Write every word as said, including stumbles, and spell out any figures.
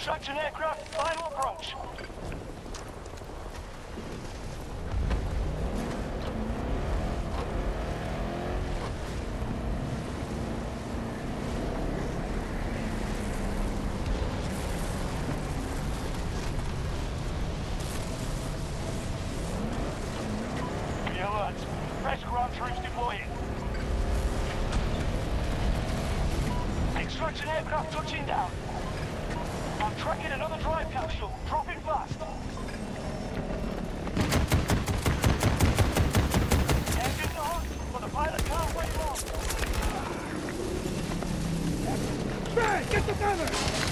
Extraction aircraft, final approach. Be alert. Fresh ground troops deploying. Extraction aircraft touching down. I'm tracking another drive capsule. Dropping fast. Engines on, but the pilot can't wait long. Brad, get the cover!